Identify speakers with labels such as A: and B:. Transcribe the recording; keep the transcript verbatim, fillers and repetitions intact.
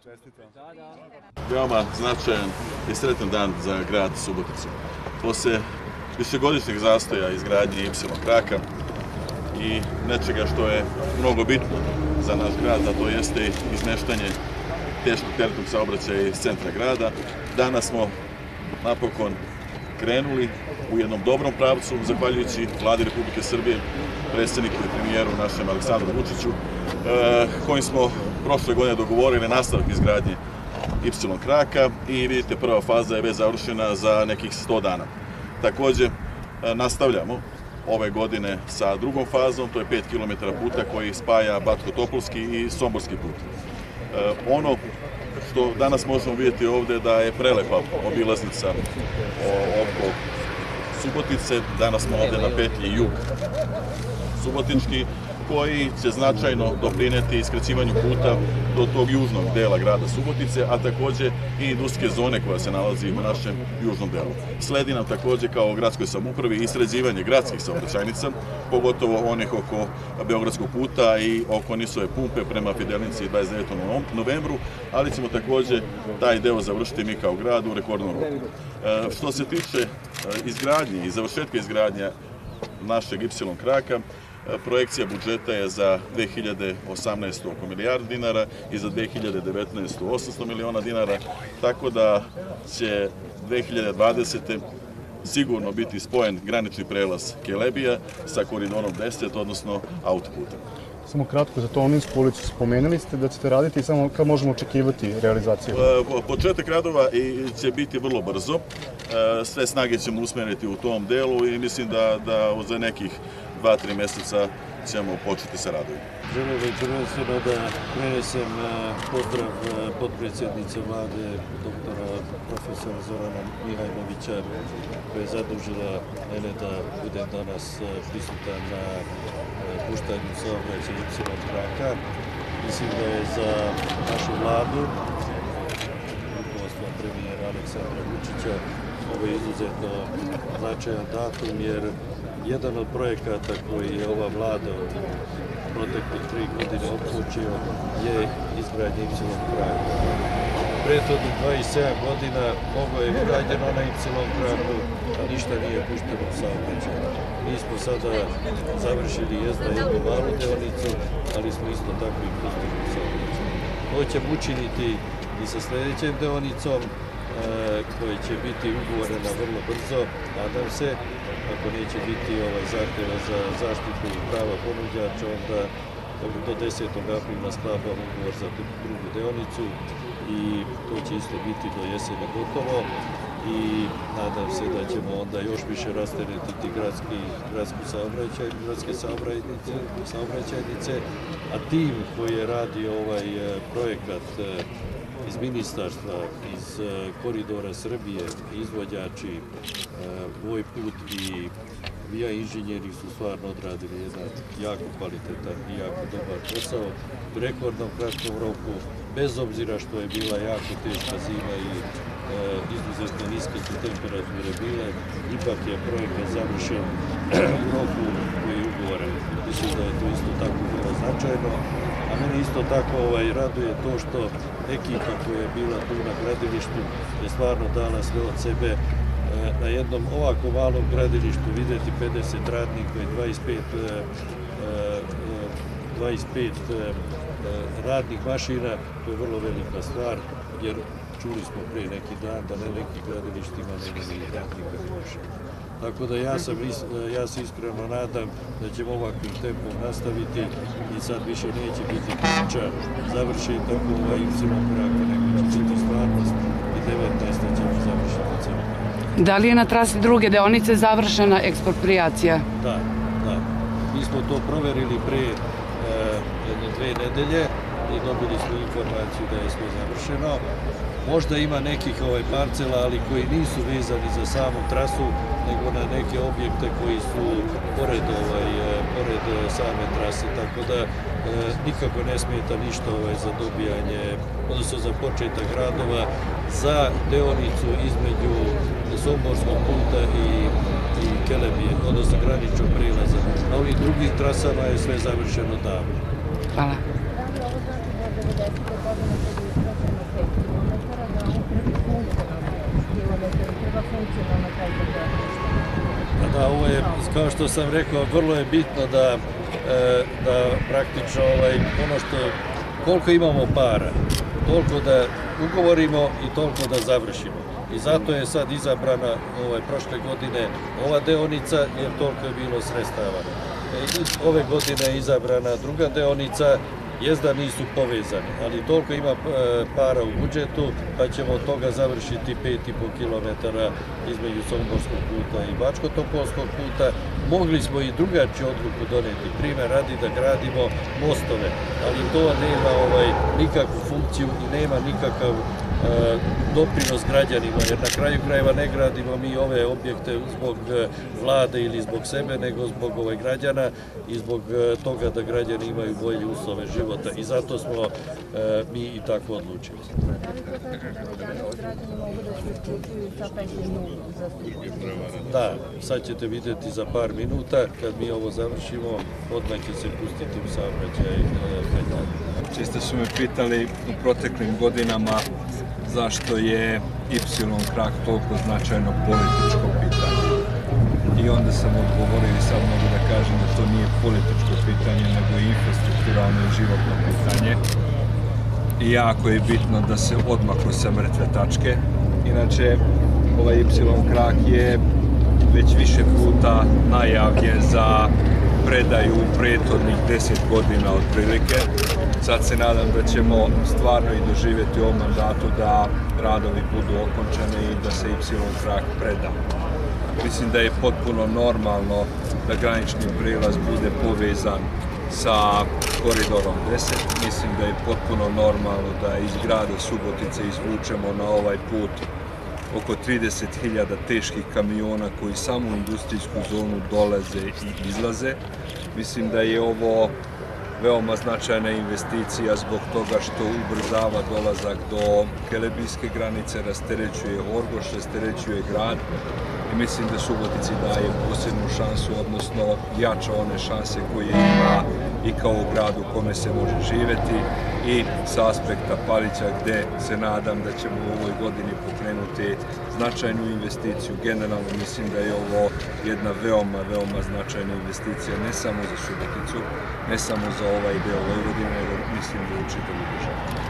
A: Veoma značajan i sretan dan za grad Suboticu. Posle višegodišnjeg zastoja izgradnje Ipsilon kraka i nečega što je mnogo bitno za naš grad, a to jeste izmeštanje teškog teretnog saobraćaja iz centra grada, danas smo napokon krenuli u jednom dobrom pravcu, zahvaljujući Vladi Republike Srbije, predsjedniku i premijeru našem Aleksandru Vučiću, kojim smo prošle godine dogovorili nastavak izgradnje Ipsilon kraka i vidite, prva faza je već završena za nekih sto dana. Takođe, nastavljamo ove godine sa drugom fazom, to je pet kilometara puta koji spaja Batko-Topolski i Somborski put. Ono što danas možemo vidjeti ovde da je prelepa obilaznica oko Subotice. Danas smo ovde na petlji jug Subotički, koji će značajno doprineti iskraćivanju puta do tog južnog dela grada Subotice, a takođe i industrijske zone koja se nalazi u našem južnom delu. Sledi nam takođe kao gradskoj samoupravi i sređivanje gradskih saobraćajnica, pogotovo onih oko Beogradskog puta i oko Nisove pumpe prema Fidelnici dvadeset devetog novembru, ali ćemo takođe taj deo završiti mi kao grad u rekordnom roku. Što se tiče izgradnje i završetka izgradnje našeg Ipsilon kraka, projekcija budžeta je za dve hiljade osamnaestu. oko milijardu dinara i za dve hiljade devetnaestu. osamsto miliona dinara, tako da će dve hiljade dvadesete. sigurno biti spojen granični prelaz Kelebija sa koridorom deset, odnosno autoputem.
B: Samo kratko za Toninsku ulicu, spomenuli ste da ćete raditi, samo kad možemo očekivati realizaciju?
A: Početak radova će biti vrlo brzo, sve snage ćemo usmeriti u tom delu i mislim da za nekih dva tri meseca ćemo početi sa radovima.
C: Želeo bih prvenstveno da prenesem pozdrav potpredsjednice vlade, doktora profesora Zorana Mihajlovića, koja je zadužila mene da budem danas prisutan na puštanju saobraćaja Ipsilon kraka. Mislim da je za našu vladu, rukovodstva premijera Aleksandra Vučića, ovo je izuzetno značajan datum, jer jedan od projekata koji je ova vlada u protekle tri godine otpočeo je izgradnja Ipsilon kraka. Prethodnih dvadeset sedam godina mnogo je urađeno na Ipsilon kraku, a ništa nije pušteno u saobraćaj. Mi smo sada završili jezda jednu malu deonicu, ali smo isto tako i pustili u saobraćaj. To ćemo učiniti i sa sledećem deonicom, koja će biti ugovorena vrlo brzo, nadam se. Ako neće biti zahtjeva za zaštitu prava ponuđača, onda do desetog aprila sklapamo ugovor za drugu deonicu i to će isto biti do jeseni gotovo i nadam se da ćemo onda još više rasteretiti gradske saobraćajnice, a tim koji je radio ovaj projekat iz ministarstva, iz Koridora Srbije, izvođači, Voj put i Via inženjeri su stvarno odradili jedan jako kvalitetan i jako dobar posao u rekordnom kratkom roku, bez obzira što je bila jako teška zima i izuzetno niske su temperature bile, ipak je projekat završen u roku koji je ugovoren. Mislim da je to isto tako bilo značajno, a mene isto tako raduje to što ekipa koja je bila tu na gradilištu je stvarno dala sve od sebe. Na jednom ovako malom gradilištu videti pedeset radnika i dvadeset pet radnih mašina, to je vrlo velika stvar, jer čuli smo pre neki dan da na nekih gradilištima nema ni radnika ni mašina. Tako da ja se iskreno nadam da ćemo ovakvim tempom nastaviti i sad više neće biti priča završen tako ovaj Ipsilon kraka, nego će biti stvarnost i devetnaeste ćemo završiti celo.
D: Da li je na trasi druge deonice završena eksproprijacija?
C: Da, da. Mi smo to proverili pre jedne dve nedelje i dobili smo informaciju da je sve završeno. Možda ima nekih parcela, ali koji nisu vezani za samu trasu, nego na neke objekte koji su pored same trase, tako da nikako ne smeta ništa za dobijanje, odnosno za početak radova za deonicu između Somborskog puta i Kelebije, odnosno graničnog prelaza. Na ovih drugih trasama je sve završeno davno.
D: Hvala.
C: kao što sam rekao, vrlo je bitno da, da praktično ovaj, ono što, koliko imamo para, toliko da ugovorimo i toliko da završimo. I zato je sad izabrana ovaj, prošle godine ova deonica, jer toliko je bilo sredstava. I ove godine je izabrana druga deonica, jest da nisu povezani, ali toliko ima para u budžetu, pa ćemo od toga završiti pet i po kilometara između Somborskog puta i Bačko-Topolskog puta. Mogli smo i drugačiju odluku doneti, primjer radi da gradimo mostove, ali to nema ovaj, nikakvu funkciju i nema nikakav doprinos građanima, jer na kraju krajeva ne gradimo mi ove objekte zbog vlade ili zbog sebe, nego zbog ovaj građana i zbog toga da građani imaju bolje uslove života i zato smo mi i tako odlučili. Da, sad ćete vidjeti za par minuta, kad mi ovo završimo, odmah će se pustiti u saobraćaj petaka.
E: Često su me pitali u proteklim godinama zašto je Y krak toliko značajno političko pitanje. I onda sam odgovorio i sad mogu da kažem da to nije političko pitanje, nego infrastrukturalno i životno pitanje. I jako je bitno da se odmaklo sa mrtve tačke. Inače, ovaj Y krak je već više puta najavljen za predaju u prethodnih deset godina otprilike. Sad se nadam da ćemo stvarno i doživjeti u ovom mandatu da radovi budu okončani i da se Y krak preda. Mislim da je potpuno normalno da granični prilaz bude povezan sa koridorom deset. Mislim da je potpuno normalno da iz grada Subotice izvučemo na ovaj put oko trideset hiljada teških kamiona koji samo u industrijsku zonu dolaze i izlaze. Mislim da je ovo veoma značajna investicija zbog toga što ubrzava dolazak do kelebijske granice, rasterećuje Orgoš, rasterećuje grad i mislim da Subotici daje posebnu šansu, odnosno jača one šanse koje ima i kao u gradu u kome se može živjeti i sa aspekta Palića gde se nadam da ćemo u ovoj godini pokrenuti značajnu investiciju. Generalno mislim da je ovo jedna veoma, veoma značajna investicija ne samo za Suboticu, ne samo za ovaj deo Vojvodine, nego mislim da u čitavu državu.